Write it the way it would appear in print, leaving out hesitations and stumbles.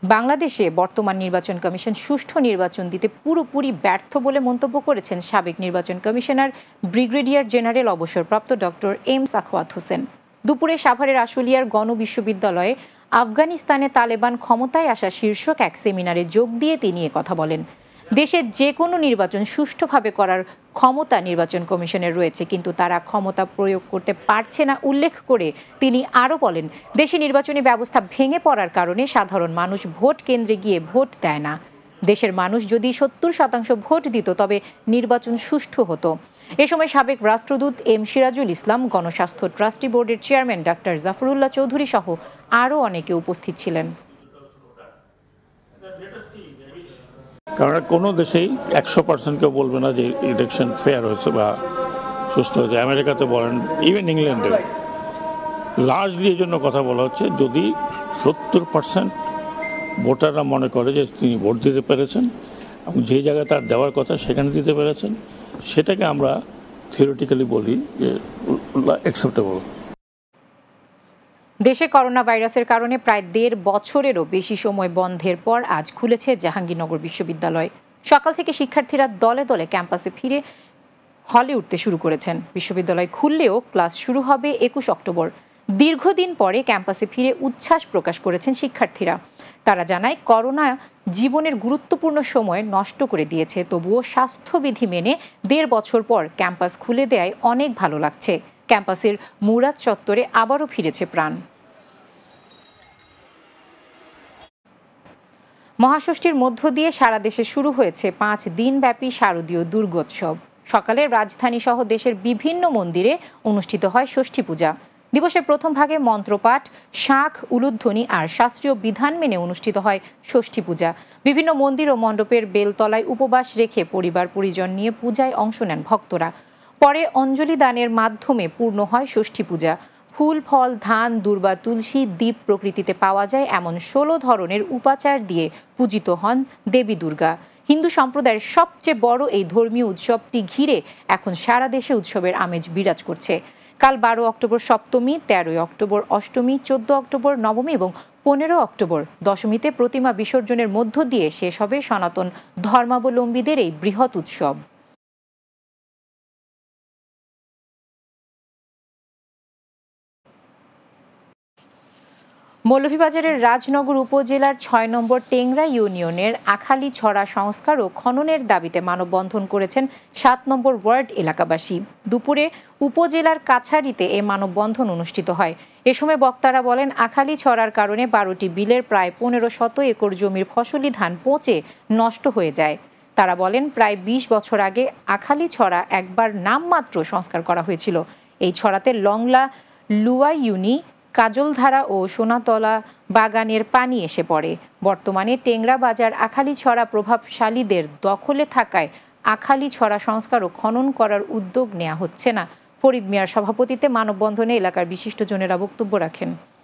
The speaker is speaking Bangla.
বাংলাদেশে বর্তমান নির্বাচন কমিশন সুষ্ঠু নির্বাচন দিতে পুরোপুরি ব্যর্থ বলে মন্তব্য করেছেন সাবেক নির্বাচন কমিশনার ব্রিগেডিয়ার জেনারেল অবসরপ্রাপ্ত ডক্টর এম সাখাওয়াত হোসেন। দুপুরে সাভারের আশুলিয়ার গণবিশ্ববিদ্যালয়ে আফগানিস্তানে তালেবান ক্ষমতায় আসা শীর্ষক এক সেমিনারে যোগ দিয়ে তিনি কথা বলেন। দেশের যে কোনো নির্বাচন সুষ্ঠুভাবে করার ক্ষমতা নির্বাচন কমিশনের রয়েছে, কিন্তু তারা ক্ষমতা প্রয়োগ করতে পারছে না উল্লেখ করে তিনি আরও বলেন, দেশে নির্বাচনী ব্যবস্থা ভেঙে পড়ার কারণে সাধারণ মানুষ ভোট কেন্দ্রে গিয়ে ভোট দেয় না। দেশের মানুষ যদি 70% ভোট দিত তবে নির্বাচন সুষ্ঠু হতো। এ সময় সাবেক রাষ্ট্রদূত এম সিরাজুল ইসলাম, গণস্বাস্থ্য ট্রাস্টি বোর্ডের চেয়ারম্যান ডাক্তার জাফরুল্লাহ চৌধুরী সহ আরও অনেকে উপস্থিত ছিলেন। কারণ কোনো দেশেই 100% কেউ বলবে না যে ইলেকশন ফেয়ার হয়েছে বা সুস্থ হয়েছে। আমেরিকাতে বলেন, ইভেন ইংল্যান্ডে লার্জলি এই জন্য কথা বলা হচ্ছে, যদি 70% ভোটাররা মনে করে যে তিনি ভোট দিতে পেরেছেন এবং যে জায়গায় তার দেওয়ার কথা সেখানে দিতে পেরেছেন, সেটাকে আমরা থিওরিটিক্যালি বলি যে অ্যাকসেপ্টেবল। দেশে করোনা ভাইরাসের কারণে প্রায় 1.5 বছরেরও বেশি সময় বন্ধের পর আজ খুলেছে জাহাঙ্গীরনগর বিশ্ববিদ্যালয়। সকাল থেকে শিক্ষার্থীরা দলে দলে ক্যাম্পাসে ফিরে হলে উঠতে শুরু করেছেন। বিশ্ববিদ্যালয় খুললেও ক্লাস শুরু হবে 21 অক্টোবর। দীর্ঘদিন পরে ক্যাম্পাসে ফিরে উচ্ছ্বাস প্রকাশ করেছেন শিক্ষার্থীরা। তারা জানায়, করোনা জীবনের গুরুত্বপূর্ণ সময় নষ্ট করে দিয়েছে, তবুও স্বাস্থ্যবিধি মেনে 1.5 বছর পর ক্যাম্পাস খুলে দেয়ায় অনেক ভালো লাগছে। ক্যাম্পাসের মুরাদ চত্বরে আবারও ফিরেছে প্রাণ। মহাষষ্ঠীর মধ্য দিয়ে সারা দেশে শুরু হয়েছে 5 দিনব্যাপী শারদীয় দুর্গোৎসব। সকালে রাজধানী সহ দেশের বিভিন্ন মন্দিরে অনুষ্ঠিত হয় ষষ্ঠী পূজা। দিবসের প্রথম ভাগে মন্ত্রপাঠ, শাঁখ, উলুধ্বনি আর শাস্ত্রীয় বিধান মেনে অনুষ্ঠিত হয় ষষ্ঠী পূজা। বিভিন্ন মন্দির ও মণ্ডপের বেলতলায় উপবাস রেখে পরিবার পরিজন নিয়ে পূজায় অংশ নেন ভক্তরা। পরে অঞ্জলি দানের মাধ্যমে পূর্ণ হয় ষষ্ঠী পূজা। ফুল, ফল, ধান, দূর্বা, তুলসী, দীপ প্রকৃতিতে পাওয়া যায় এমন 16 ধরনের উপাচার দিয়ে পূজিত হন দেবী দুর্গা। হিন্দু সম্প্রদায়ের সবচেয়ে বড় এই ধর্মীয় উৎসবটি ঘিরে এখন সারা দেশে উৎসবের আমেজ বিরাজ করছে। কাল 12 অক্টোবর সপ্তমী, 13 অক্টোবর অষ্টমী, 14 অক্টোবর নবমী এবং 15 অক্টোবর দশমীতে প্রতিমা বিসর্জনের মধ্য দিয়ে শেষ হবে সনাতন ধর্মাবলম্বীদের এই বৃহৎ উৎসব। মৌলভীবাজারের রাজনগর উপজেলার 6 নম্বর টেংরা ইউনিয়নের আখালীছড়া সংস্কার ও খননের দাবিতে মানববন্ধন করেছেন 7 নম্বর ওয়ার্ড এলাকাবাসী। দুপুরে উপজেলার কাছাড়িতে এ মানববন্ধন অনুষ্ঠিত হয়। এ সময় বক্তারা বলেন, আখালীছড়ার কারণে 12টি বিলের প্রায় 1500 একর জমির ফসলি ধান পচে নষ্ট হয়ে যায়। তারা বলেন, প্রায় 20 বছর আগে আখালীছড়া একবার নামমাত্র সংস্কার করা হয়েছিল। এই ছড়াতে লংলা, লুয়াইউনি, কাজলধারা ও সোনাতলা বাগানের পানি এসে পড়ে। বর্তমানে টেংরা বাজার আখালীছড়া প্রভাবশালীদের দখলে থাকায় আখালীছড়া সংস্কার ও খনন করার উদ্যোগ নেওয়া হচ্ছে না। ফরিদ মিয়ার সভাপতিত্বে মানববন্ধনে এলাকার বিশিষ্টজনেরা বক্তব্য রাখেন।